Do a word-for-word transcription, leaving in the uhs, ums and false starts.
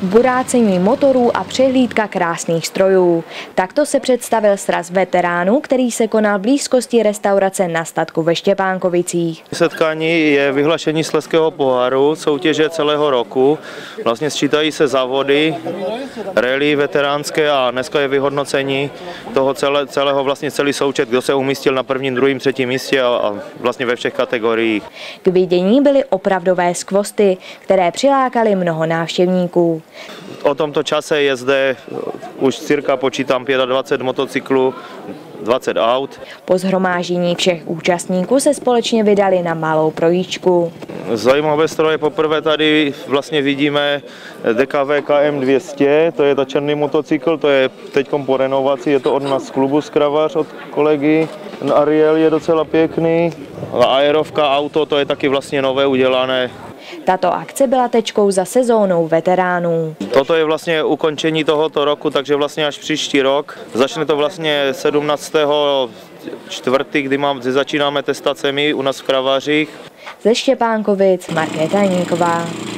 burácení motorů a přehlídka krásných strojů. Takto se představil sraz veteránů, který se konal v blízkosti restaurace Na statku ve Štěpánkovicích. Setkání je vyhlašení Slezského poháru, soutěže celého roku. Vlastně sčítají se závody, rally veteránské a dneska je vyhodnocení toho celé, celého vlastně celý součet, kdo se umístil na prvním, druhém, třetím místě a, a vlastně ve všech kategoriích. K vidění byly opravdové skvosty, které přilákaly mnoho návštěvníků. O tomto čase je zde už cirka počítám dvacet pět motocyklů, dvacet aut. Po shromáždění všech účastníků se společně vydali na malou projíčku. Zajímavé stroje, poprvé tady vlastně vidíme D K V K M dvě stě, to je ta černý motocykl, to je teď po renovaci, je to od nás z klubu Skravař, od kolegy. Ariel je docela pěkný, a aerovka auto, to je taky vlastně nové udělané. Tato akce byla tečkou za sezónou veteránů. Toto je vlastně ukončení tohoto roku, takže vlastně až příští rok. Začne to vlastně sedmnáctého čtvrtého kdy mám, začínáme testacemi u nás v Kravařích. Ze Štěpánkovic Markéta Jeníková.